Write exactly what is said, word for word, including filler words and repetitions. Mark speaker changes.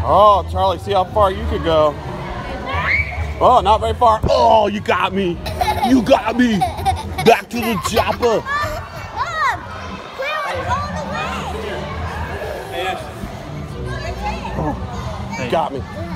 Speaker 1: Oh, Charlie, see how far you could go. Oh, not very far. Oh, you got me. You got me. Back to the chopper.
Speaker 2: Mom, clear it all the way.
Speaker 1: Oh, got me.